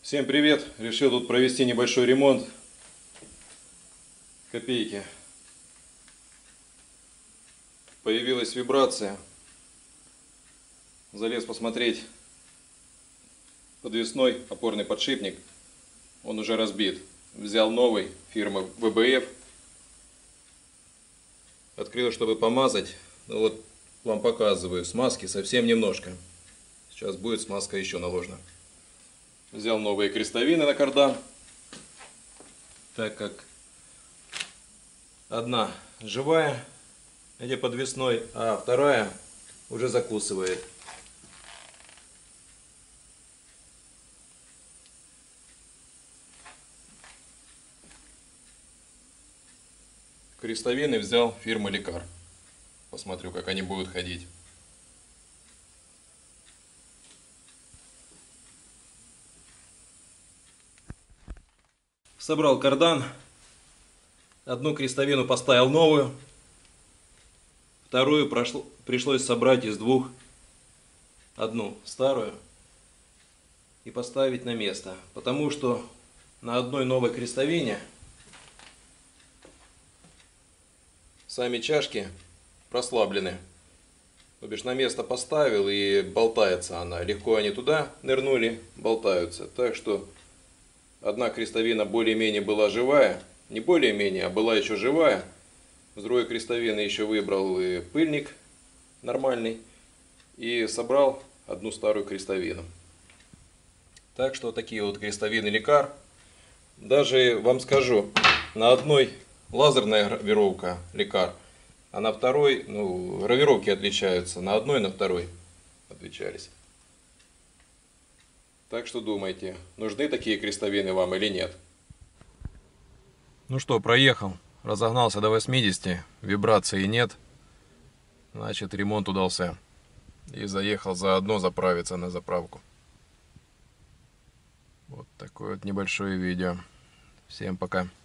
Всем привет! Решил тут провести небольшой ремонт. Копейки. Появилась вибрация. Залез посмотреть. Подвесной опорный подшипник. Он уже разбит. Взял новый фирмы ВБФ. Открыл, чтобы помазать. Ну вот вам показываю. Смазки совсем немножко. Сейчас будет смазка еще наложена. Взял новые крестовины на кардан, так как одна живая, где подвесной, а вторая уже закусывает. Крестовины взял фирмы Лекар. Посмотрю, как они будут ходить. Собрал кардан, одну крестовину поставил новую, вторую пришлось собрать из двух, одну старую и поставить на место, потому что на одной новой крестовине сами чашки прослаблены. То бишь на место поставил и болтается она, легко они туда нырнули, болтаются, так что одна крестовина более-менее была живая, не более-менее, а была еще живая. С другой крестовины еще выбрал пыльник нормальный и собрал одну старую крестовину. Так что такие вот крестовины Лекар. Даже вам скажу, на одной лазерная гравировка Лекар, а на второй, гравировки отличаются, на одной и на второй отличались. Так что думайте, нужны такие крестовины вам или нет. Ну что, проехал. Разогнался до 80, вибрации нет. Значит, ремонт удался. И заехал заодно заправиться на заправку. Вот такое вот небольшое видео. Всем пока.